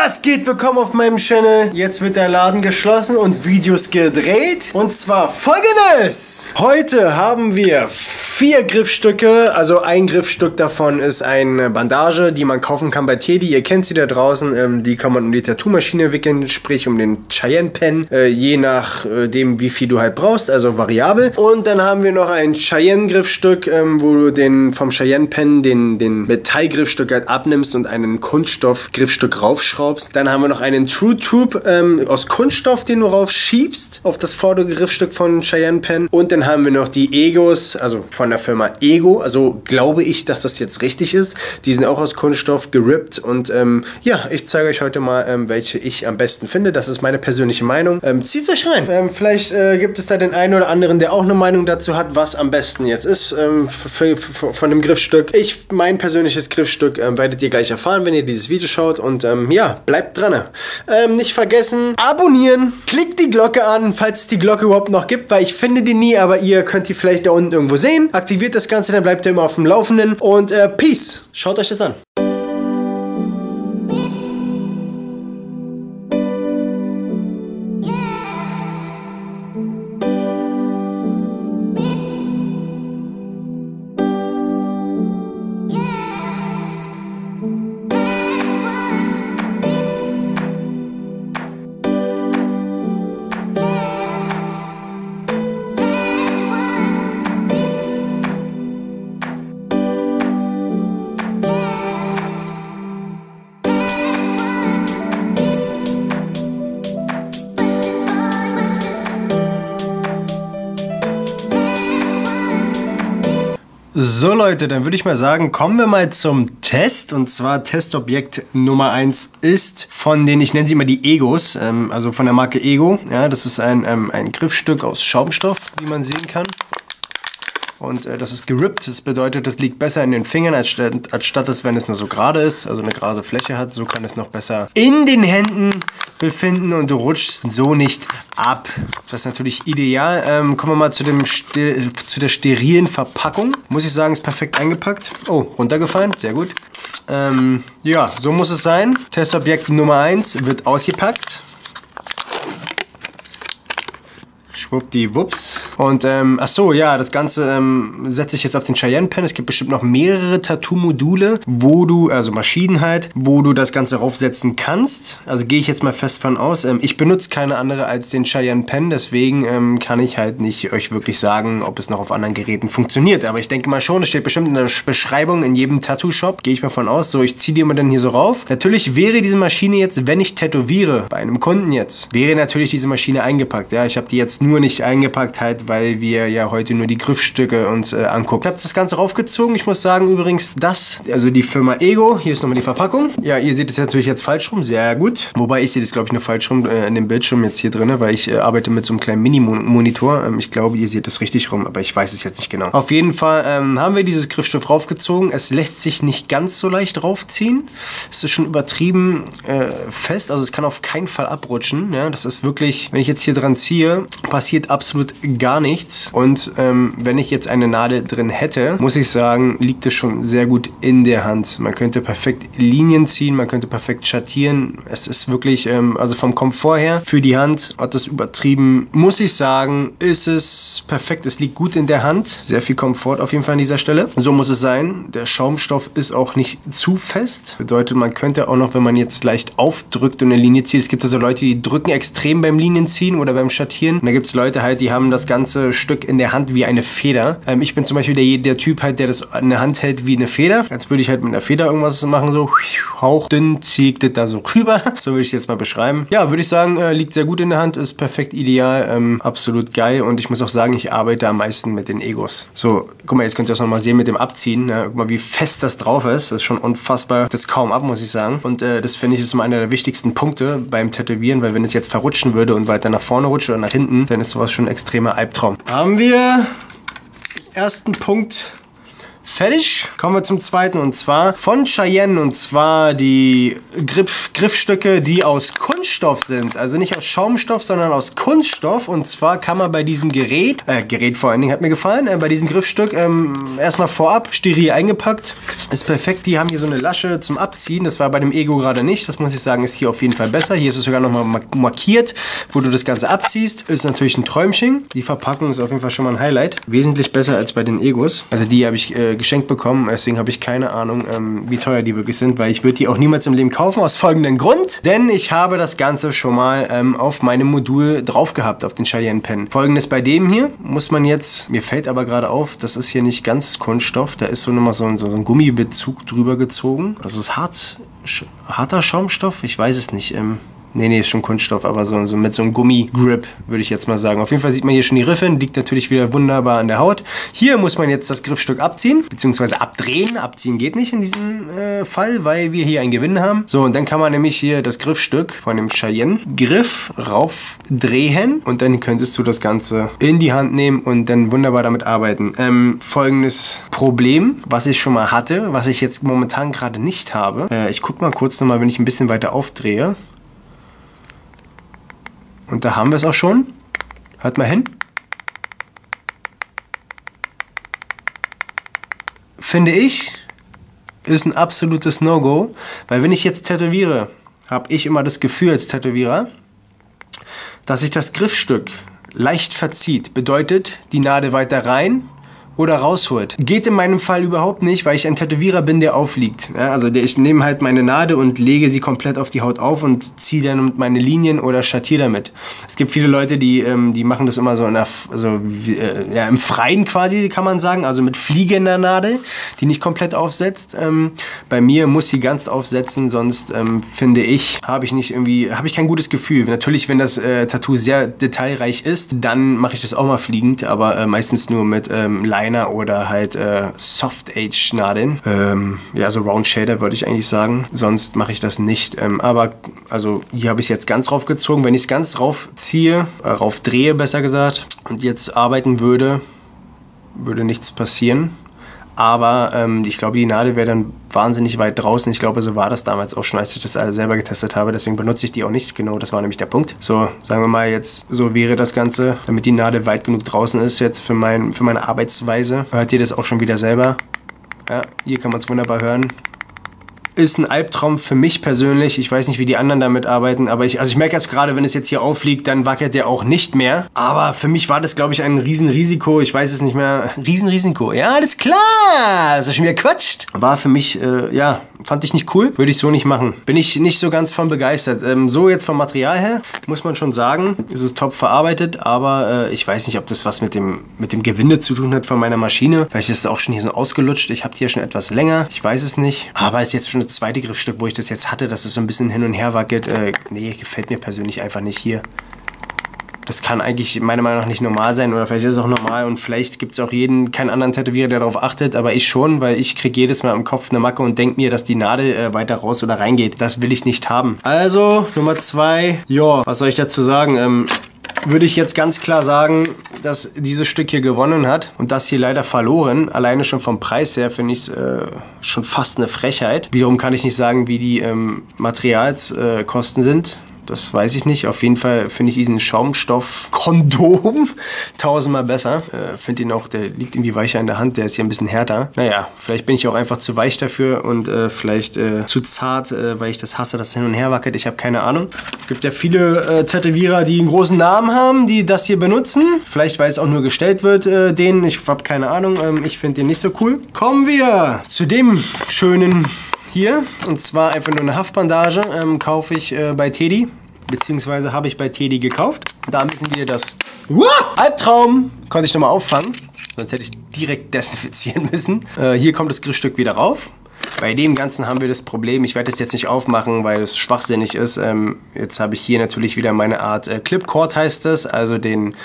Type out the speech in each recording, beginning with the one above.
Was geht? Willkommen auf meinem Channel. Jetzt wird der Laden geschlossen und Videos gedreht. Und zwar Folgendes. Heute haben wir 4 Griffstücke. Also ein Griffstück davon ist eine Bandage, die man kaufen kann bei Teddy. Ihr kennt sie da draußen. Die kann man um die Tattoo-Maschine wickeln, sprich um den Cheyenne Pen. Je nachdem, wie viel du halt brauchst, also variabel. Und dann haben wir noch ein Cheyenne Griffstück, wo du vom Cheyenne Pen den Metallgriffstück halt abnimmst und einen Kunststoff-Griffstück raufschraubst. Dann haben wir noch einen True Tube aus Kunststoff, den du raufschiebst auf das vordere Griffstück von Cheyenne Pen. Und dann haben wir noch die Egos, also von der Firma Ego. Also glaube ich, dass das jetzt richtig ist. Die sind auch aus Kunststoff gerippt. Und ja, ich zeige euch heute mal, welche ich am besten finde. Das ist meine persönliche Meinung. Zieht euch rein. Vielleicht gibt es da den einen oder anderen, der auch eine Meinung dazu hat, was am besten jetzt ist von dem Griffstück. Mein persönliches Griffstück werdet ihr gleich erfahren, wenn ihr dieses Video schaut. Und ja, bleibt dran. Nicht vergessen, abonnieren, klickt die Glocke an, falls es die Glocke überhaupt noch gibt, weil ich finde die nie, aber ihr könnt die vielleicht da unten irgendwo sehen. Aktiviert das Ganze, dann bleibt ihr immer auf dem Laufenden. Und Peace. Schaut euch das an. So Leute, dann würde ich mal sagen, kommen wir mal zum Test. Und zwar Testobjekt Nummer 1 ist von den, ich nenne sie immer die Egos, also von der Marke Ego. Ja, das ist ein Griffstück aus Schaumstoff, wie man sehen kann. Und das ist gerippt, das bedeutet, das liegt besser in den Fingern, anstatt es, wenn es nur so gerade ist, also eine gerade Fläche hat. So kann es noch besser in den Händen befinden und du rutschst so nicht ab. Das ist natürlich ideal. Kommen wir mal zu der sterilen Verpackung. Muss ich sagen, ist perfekt eingepackt. Oh, runtergefallen, sehr gut. Ja, so muss es sein. Testobjekt Nummer 1 wird ausgepackt. Schwuppdiwupps. Und, achso, ja, das Ganze setze ich jetzt auf den Cheyenne Pen. Es gibt bestimmt noch mehrere Tattoo-Module, also Maschinen halt, wo du das Ganze raufsetzen kannst. Also gehe ich jetzt mal fest von aus. Ich benutze keine andere als den Cheyenne Pen, deswegen kann ich halt nicht euch wirklich sagen, ob es noch auf anderen Geräten funktioniert. Aber ich denke mal schon, es steht bestimmt in der Beschreibung in jedem Tattoo-Shop. Gehe ich mal von aus. So, ich ziehe die immer dann hier so rauf. Natürlich wäre diese Maschine jetzt, wenn ich tätowiere, bei einem Kunden jetzt, wäre natürlich diese Maschine eingepackt. Ja, ich habe die jetzt nur nicht eingepackt halt, weil wir ja heute nur die Griffstücke uns angucken. Ich habe das Ganze raufgezogen. Ich muss sagen übrigens, also die Firma Ego, hier ist nochmal die Verpackung. Ja, ihr seht es natürlich jetzt falsch rum, sehr gut. Wobei ich sehe das glaube ich nur falsch rum in dem Bildschirm jetzt hier drin, weil ich arbeite mit so einem kleinen Mini-Monitor. Ich glaube, ihr seht es richtig rum, aber ich weiß es jetzt nicht genau. Auf jeden Fall haben wir dieses Griffstück raufgezogen. Es lässt sich nicht ganz so leicht raufziehen. Es ist schon übertrieben fest, also es kann auf keinen Fall abrutschen. Ja, das ist wirklich, wenn ich jetzt hier dran ziehe, passiert absolut gar nichts. Und wenn ich jetzt eine Nadel drin hätte, muss ich sagen, liegt es schon sehr gut in der Hand. Man könnte perfekt Linien ziehen, man könnte perfekt schattieren. Es ist wirklich, also vom Komfort her, für die Hand hat das übertrieben. Muss ich sagen, ist es perfekt. Es liegt gut in der Hand. Sehr viel Komfort auf jeden Fall an dieser Stelle. So muss es sein. Der Schaumstoff ist auch nicht zu fest. Bedeutet, man könnte auch noch, wenn man jetzt leicht aufdrückt und eine Linie zieht, es gibt also Leute, die drücken extrem beim Linienziehen oder beim Schattieren. Und da gibt es Leute halt, die haben das ganze Stück in der Hand wie eine Feder. Ich bin zum Beispiel der Typ halt, der das in der Hand hält wie eine Feder. Als würde ich halt mit einer Feder irgendwas machen, so hauchdünn, ziehe ich das da so rüber. So würde ich es jetzt mal beschreiben. Ja, würde ich sagen, liegt sehr gut in der Hand, ist perfekt ideal, absolut geil. Und ich muss auch sagen, ich arbeite am meisten mit den Egos. So, guck mal, jetzt könnt ihr das nochmal sehen mit dem Abziehen. Ja, guck mal, wie fest das drauf ist. Das ist schon unfassbar. Das ist kaum ab, muss ich sagen. Und das finde ich ist immer einer der wichtigsten Punkte beim Tätowieren, weil wenn es jetzt verrutschen würde und weiter nach vorne rutscht oder nach hinten, dann ist sowas schon ein extremer Albtraum. Haben wir ersten Punkt Fertig. Kommen wir zum zweiten und zwar von Cheyenne und zwar die Griffstücke, die aus Kunststoff sind. Also nicht aus Schaumstoff, sondern aus Kunststoff. Und zwar kann man bei diesem Gerät vor allen Dingen hat mir gefallen, bei diesem Griffstück erstmal vorab steril eingepackt. Ist perfekt. Die haben hier so eine Lasche zum Abziehen. Das war bei dem Ego gerade nicht. Das muss ich sagen, ist hier auf jeden Fall besser. Hier ist es sogar nochmal markiert, wo du das Ganze abziehst. Ist natürlich ein Träumchen. Die Verpackung ist auf jeden Fall schon mal ein Highlight. Wesentlich besser als bei den Egos. Also die habe ich geschenkt bekommen, deswegen habe ich keine Ahnung, wie teuer die wirklich sind, weil ich würde die auch niemals im Leben kaufen, aus folgendem Grund, denn ich habe das Ganze schon mal auf meinem Modul drauf gehabt, auf den Cheyenne Pen. Folgendes bei dem hier, muss man jetzt, mir fällt aber gerade auf, das ist hier nicht ganz Kunststoff, da ist so nochmal so ein Gummibezug drüber gezogen. Das ist harter Schaumstoff, ich weiß es nicht, Nee, ist schon Kunststoff, aber so mit so einem Gummigrip, würde ich jetzt mal sagen. Auf jeden Fall sieht man hier schon die Riffin, liegt natürlich wieder wunderbar an der Haut. Hier muss man jetzt das Griffstück abziehen, beziehungsweise abdrehen. Abziehen geht nicht in diesem Fall, weil wir hier einen Gewinn haben. So, und dann kann man nämlich hier das Griffstück von dem Cheyenne-Griff raufdrehen und dann könntest du das Ganze in die Hand nehmen und dann wunderbar damit arbeiten. Folgendes Problem, was ich schon mal hatte, was ich jetzt momentan gerade nicht habe. Ich gucke mal kurz nochmal, wenn ich ein bisschen weiter aufdrehe. Und da haben wir es auch schon. Hört mal hin. Finde ich, ist ein absolutes No-Go. Weil wenn ich jetzt tätowiere, habe ich immer das Gefühl als Tätowierer, dass sich das Griffstück leicht verzieht. Bedeutet, die Nadel weiter rein oder rausholt. Geht in meinem Fall überhaupt nicht, weil ich ein Tätowierer bin, der aufliegt. Ja, also ich nehme halt meine Nadel und lege sie komplett auf die Haut auf und ziehe dann meine Linien oder schattiere damit. Es gibt viele Leute, die machen das immer so im Freien quasi, kann man sagen, also mit fliegender Nadel, die nicht komplett aufsetzt. Bei mir muss sie ganz aufsetzen, sonst finde ich, habe ich kein gutes Gefühl. Natürlich, wenn das Tattoo sehr detailreich ist, dann mache ich das auch mal fliegend, aber meistens nur mit oder halt Soft-Age-Nadeln. So Round Shader würde ich eigentlich sagen. Sonst mache ich das nicht. Aber also hier habe ich es jetzt ganz raufgezogen. Wenn ich es ganz raufziehe, raufdrehe besser gesagt, und jetzt arbeiten würde nichts passieren. Aber ich glaube, die Nadel wäre dann wahnsinnig weit draußen. Ich glaube, so war das damals auch schon, als ich das selber getestet habe. Deswegen benutze ich die auch nicht. Genau, das war nämlich der Punkt. So, sagen wir mal jetzt, so wäre das Ganze, damit die Nadel weit genug draußen ist jetzt für meine Arbeitsweise. Hört ihr das auch schon wieder selber? Ja, hier kann man es wunderbar hören. Ist ein Albtraum für mich persönlich. Ich weiß nicht, wie die anderen damit arbeiten, aber ich merke jetzt gerade, wenn es jetzt hier aufliegt, dann wackelt der auch nicht mehr. Aber für mich war das, glaube ich, ein Riesenrisiko. Ich weiß es nicht mehr. Riesenrisiko. Ja, alles klar. Das ist schon wieder quatscht. War für mich, fand ich nicht cool. Würde ich so nicht machen. Bin ich nicht so ganz von begeistert. So jetzt vom Material her, muss man schon sagen, ist es top verarbeitet, aber ich weiß nicht, ob das was mit dem Gewinde zu tun hat von meiner Maschine. Vielleicht ist es auch schon hier so ausgelutscht. Ich habe die ja schon etwas länger. Ich weiß es nicht. Aber es ist jetzt schon das zweite Griffstück, wo ich das jetzt hatte, dass es so ein bisschen hin und her wackelt. Nee, gefällt mir persönlich einfach nicht hier. Das kann eigentlich meiner Meinung nach nicht normal sein oder vielleicht ist es auch normal und vielleicht gibt es auch keinen anderen Tätowierer, der darauf achtet, aber ich schon, weil ich kriege jedes Mal im Kopf eine Macke und denke mir, dass die Nadel weiter raus oder reingeht. Das will ich nicht haben. Also, Nummer 2. Ja, was soll ich dazu sagen? Würde ich jetzt ganz klar sagen, dass dieses Stück hier gewonnen hat und das hier leider verloren. Alleine schon vom Preis her finde ich es schon fast eine Frechheit. Wiederum kann ich nicht sagen, wie die Materialskosten sind. Das weiß ich nicht. Auf jeden Fall finde ich diesen Schaumstoff-Kondom tausendmal besser. Finde ihn auch, der liegt irgendwie weicher in der Hand. Der ist hier ein bisschen härter. Naja, vielleicht bin ich auch einfach zu weich dafür und vielleicht zu zart, weil ich das hasse, dass es hin und her wackelt. Ich habe keine Ahnung. Es gibt ja viele Tätowierer, die einen großen Namen haben, die das hier benutzen. Vielleicht, weil es auch nur gestellt wird, denen. Ich habe keine Ahnung. Ich finde den nicht so cool. Kommen wir zu dem schönen hier, und zwar einfach nur eine Haftbandage, kaufe ich bei Teddy, beziehungsweise habe ich bei Teddy gekauft. Da müssen wir das Albtraum, konnte ich nochmal auffangen, sonst hätte ich direkt desinfizieren müssen. Hier kommt das Griffstück wieder rauf. Bei dem Ganzen haben wir das Problem, ich werde das jetzt nicht aufmachen, weil es schwachsinnig ist. Jetzt habe ich hier natürlich wieder meine Art Clipcord heißt das, also den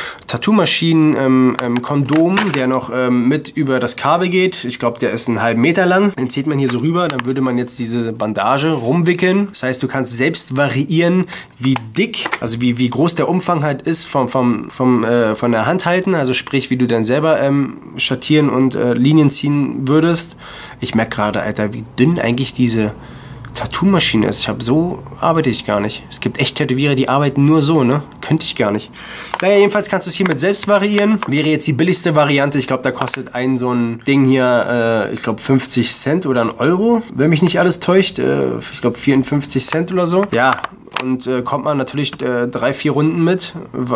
Tattoo-Maschinen-Kondom, der noch mit über das Kabel geht. Ich glaube, der ist einen halben Meter lang. Den zieht man hier so rüber, dann würde man jetzt diese Bandage rumwickeln. Das heißt, du kannst selbst variieren, wie dick, also wie groß der Umfang halt ist von der Hand halten. Also sprich, wie du dann selber schattieren und Linien ziehen würdest. Ich merke gerade, Alter, wie dünn eigentlich diese Tattoo-Maschine ist. So arbeite ich gar nicht. Es gibt echt Tätowierer, die arbeiten nur so, ne? Könnte ich gar nicht. Naja, jedenfalls kannst du es hiermit selbst variieren. Wäre jetzt die billigste Variante. Ich glaube, da kostet so ein Ding hier, ich glaube 50 Cent oder ein Euro, wenn mich nicht alles täuscht. Ich glaube 54 Cent oder so. Ja, und kommt man natürlich 3-4 Runden mit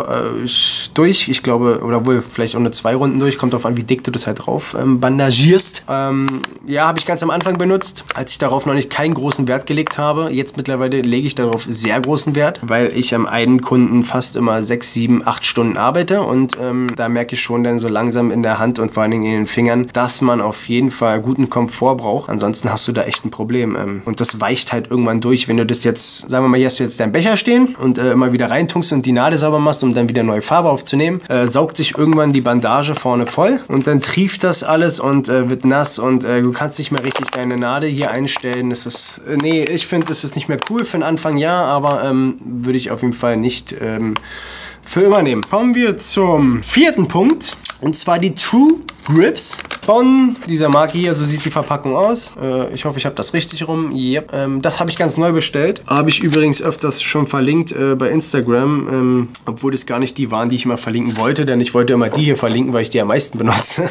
durch. Ich glaube, oder wohl vielleicht auch nur 2 Runden durch. Kommt darauf an, wie dick du das halt drauf bandagierst. Ja, habe ich ganz am Anfang benutzt, als ich darauf noch nicht keinen großen Wert gelegt habe. Jetzt mittlerweile lege ich darauf sehr großen Wert, weil ich am einen Kunden fast immer 6, 7, 8 Stunden arbeite. Und da merke ich schon dann so langsam in der Hand und vor allen Dingen in den Fingern, dass man auf jeden Fall guten Komfort braucht. Ansonsten hast du da echt ein Problem. Und das weicht halt irgendwann durch, wenn du das jetzt, sagen wir mal, hier hast du jetzt deinen Becher stehen und immer wieder reintunkst und die Nadel sauber machst, um dann wieder neue Farbe aufzunehmen, saugt sich irgendwann die Bandage vorne voll und dann trieft das alles und wird nass und du kannst nicht mehr richtig deine Nadel hier einstellen. Das ist, nee, ich finde, das ist nicht mehr cool für den Anfang, ja, aber würde ich auf jeden Fall nicht für immer nehmen. Kommen wir zum 4. Punkt und zwar die True Grips von dieser Marke hier. So sieht die Verpackung aus. Ich hoffe, ich habe das richtig rum. Yep. Das habe ich ganz neu bestellt. Habe ich übrigens öfters schon verlinkt bei Instagram, obwohl das gar nicht die waren, die ich immer verlinken wollte, denn ich wollte immer die hier verlinken, weil ich die am meisten benutze.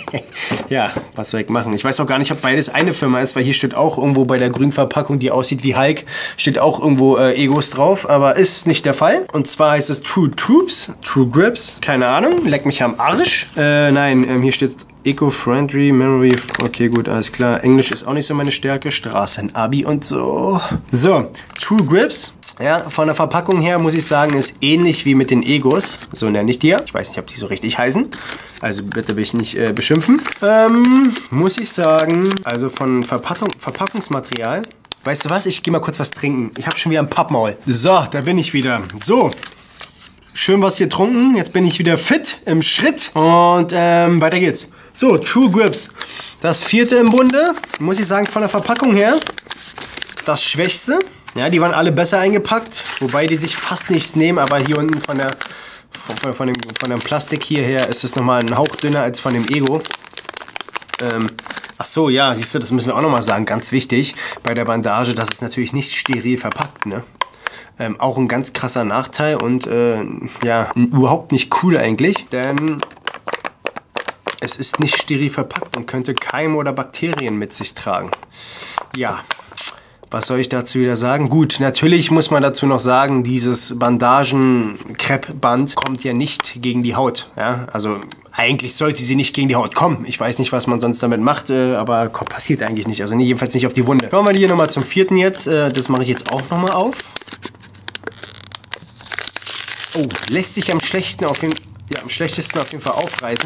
Ja, was soll ich machen? Ich weiß auch gar nicht, ob beides eine Firma ist, weil hier steht auch irgendwo bei der grünen Verpackung, die aussieht wie Hulk, steht auch irgendwo Egos drauf, aber ist nicht der Fall. Und zwar heißt es True Troops, True Grips, keine Ahnung, leck mich am Arsch. Nein, hier steht Eco-Friendly Memory. Okay, gut, alles klar. Englisch ist auch nicht so meine Stärke. Straßenabi und so. So, True Grips. Ja, von der Verpackung her muss ich sagen, ist ähnlich wie mit den Egos. So nenne ich die ja. Ich weiß nicht, ob die so richtig heißen. Also bitte mich nicht beschimpfen. Muss ich sagen, also von Verpackungsmaterial. Weißt du was? Ich gehe mal kurz was trinken. Ich habe schon wieder ein Pappmaul. So, da bin ich wieder. So. Schön was hier getrunken. Jetzt bin ich wieder fit im Schritt. Und weiter geht's. So, True Grips. Das 4. im Bunde. Muss ich sagen, von der Verpackung her. Das Schwächste. Ja, die waren alle besser eingepackt. Wobei die sich fast nichts nehmen. Aber hier unten von dem Plastik hierher ist es nochmal ein Hauch dünner als von dem Ego. Ach so, ja, siehst du, das müssen wir auch nochmal sagen. Ganz wichtig bei der Bandage, das ist natürlich nicht steril verpackt, ne? Auch ein ganz krasser Nachteil und ja, überhaupt nicht cool eigentlich, denn es ist nicht steril verpackt und könnte Keime oder Bakterien mit sich tragen. Ja, was soll ich dazu wieder sagen? Gut, natürlich muss man dazu noch sagen, dieses Bandagen-Kreppband kommt ja nicht gegen die Haut. Ja? Also eigentlich sollte sie nicht gegen die Haut kommen. Ich weiß nicht, was man sonst damit macht, aber passiert eigentlich nicht. Also jedenfalls nicht auf die Wunde. Kommen wir hier nochmal zum 4. jetzt. Das mache ich jetzt auch nochmal auf. Oh, lässt sich am schlechtesten auf jeden Fall aufreißen.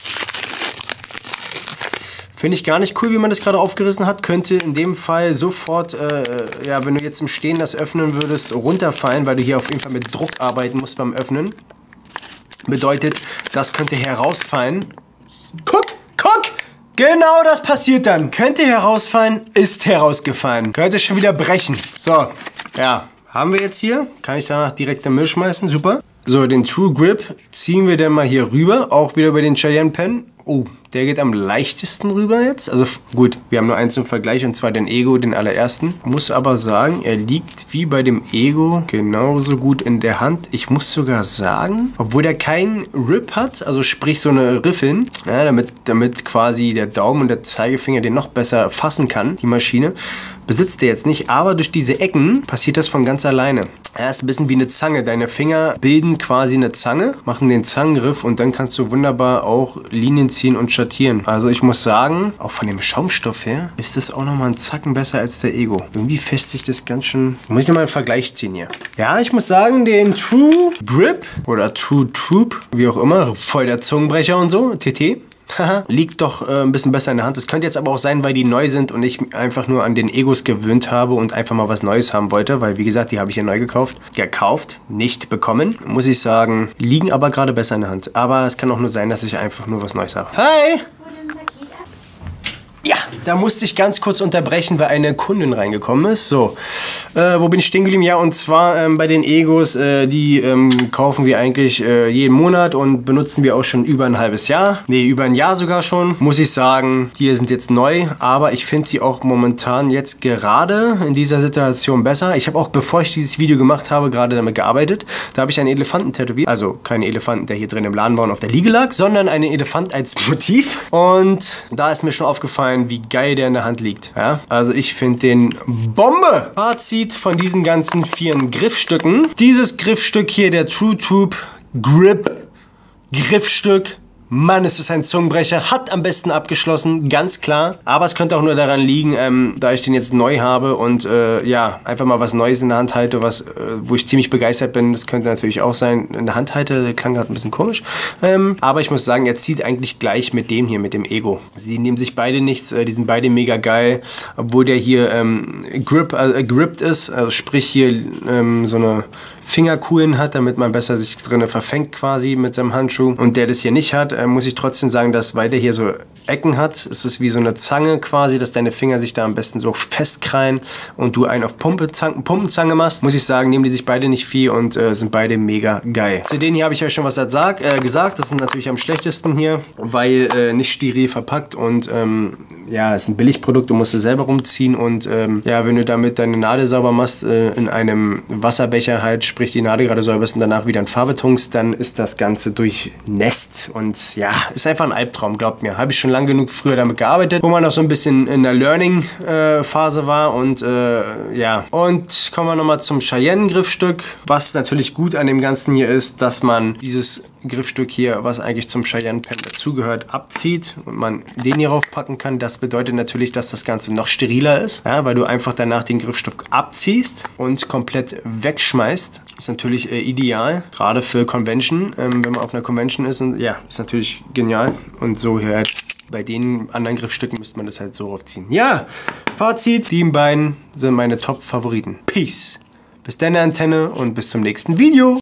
Finde ich gar nicht cool, wie man das gerade aufgerissen hat. Könnte in dem Fall sofort, ja, wenn du jetzt im Stehen das öffnen würdest, runterfallen, weil du hier auf jeden Fall mit Druck arbeiten musst beim Öffnen. Bedeutet, das könnte herausfallen. Guck! Genau das passiert dann. Könnte herausfallen, ist herausgefallen. Könnte schon wieder brechen. So, ja. Haben wir jetzt hier. Kann ich danach direkt in den Müll schmeißen. Super. So, den True Grip ziehen wir dann mal hier rüber. Auch wieder bei den Cheyenne Pen. Oh, der geht am leichtesten rüber jetzt. Also gut, wir haben nur eins im Vergleich und zwar den Ego, den allerersten. Muss aber sagen, er liegt wie bei dem Ego genauso gut in der Hand. Ich muss sogar sagen, obwohl der keinen Rip hat, also sprich so eine Riffeln, ja, damit quasi der Daumen und der Zeigefinger den noch besser fassen kann, die Maschine, besitzt er jetzt nicht. Aber durch diese Ecken passiert das von ganz alleine. Er ist ein bisschen wie eine Zange. Deine Finger bilden quasi eine Zange, machen den Zangengriff und dann kannst du wunderbar auch Linien ziehen und schattieren. Also ich muss sagen, auch von dem Schaumstoff her ist das auch nochmal einen Zacken besser als der Ego. Irgendwie fässt sich das ganz schön... Muss ich nochmal einen Vergleich ziehen hier. Ja, ich muss sagen, den True Grip oder True Troop, wie auch immer, voll der Zungenbrecher und so, TT. Liegt doch ein bisschen besser in der Hand. Das könnte jetzt aber auch sein, weil die neu sind und ich einfach nur an den Egos gewöhnt habe und einfach mal was Neues haben wollte, weil wie gesagt, die habe ich ja neu gekauft. Gekauft, nicht bekommen. Muss ich sagen, liegen aber gerade besser in der Hand. Aber es kann auch nur sein, dass ich einfach nur was Neues habe. Hi! Ja, da musste ich ganz kurz unterbrechen, weil eine Kundin reingekommen ist. So, wo bin ich stehen geblieben? Ja, und zwar bei den Egos, die kaufen wir eigentlich jeden Monat und benutzen wir auch schon über ein halbes Jahr. Ne, über ein Jahr sogar schon. Muss ich sagen, die sind jetzt neu, aber ich finde sie auch momentan jetzt gerade in dieser Situation besser. Ich habe auch, bevor ich dieses Video gemacht habe, gerade damit gearbeitet. Da habe ich einen Elefanten tätowiert. Also keinen Elefanten, der hier drin im Laden war und auf der Liege lag, sondern einen Elefant als Motiv. Und da ist mir schon aufgefallen, wie geil der in der Hand liegt. Ja? Also ich finde den Bombe! Fazit von diesen ganzen 4 Griffstücken. Dieses Griffstück hier, der True Tube Grip Griffstück. Mann, es ist ein Zungenbrecher. Hat am besten abgeschlossen, ganz klar. Aber es könnte auch nur daran liegen, da ich den jetzt neu habe und ja, einfach mal was Neues in der Hand halte, wo ich ziemlich begeistert bin. Das könnte natürlich auch sein, in der Hand halte. Der klang gerade ein bisschen komisch. Aber ich muss sagen, er zieht eigentlich gleich mit dem hier, mit dem Ego. Sie nehmen sich beide nichts, die sind beide mega geil. Obwohl der hier gripped ist, also sprich hier so eine Fingerkuhlen hat, damit man besser sich drinne verfängt quasi mit seinem Handschuh. Und der das hier nicht hat, muss ich trotzdem sagen, dass, weil der hier so Ecken hat, ist es wie so eine Zange quasi, dass deine Finger sich da am besten so festkrallen und du einen auf Pumpenzange machst. Muss ich sagen, nehmen die sich beide nicht viel und sind beide mega geil. Zu denen hier habe ich euch schon was gesagt. Das sind natürlich am schlechtesten hier, weil nicht steril verpackt und ja, es ist ein Billigprodukt, du musst es selber rumziehen und ja, wenn du damit deine Nadel sauber machst, in einem Wasserbecher halt, sprich die Nadel gerade säuberst und danach wieder in Farbe tunkst, dann ist das Ganze durchnässt und ja, ist einfach ein Albtraum, glaubt mir. Habe ich schon lang genug früher damit gearbeitet, wo man noch so ein bisschen in der Learning-Phase war und ja. Und kommen wir nochmal zum Cheyenne-Griffstück. Was natürlich gut an dem Ganzen hier ist, dass man dieses Griffstück hier, was eigentlich zum Cheyenne-Pen dazugehört, abzieht und man den hier raufpacken kann. Das bedeutet natürlich, dass das Ganze noch steriler ist, ja, weil du einfach danach den Griffstück abziehst und komplett wegschmeißt. Ist natürlich ideal, gerade für Convention, wenn man auf einer Convention ist und ja, ist natürlich genial und so hier halt. Bei den anderen Griffstücken müsste man das halt so aufziehen. Ja, Fazit, die beiden sind meine Top-Favoriten. Peace. Bis dann, Antenne, und bis zum nächsten Video.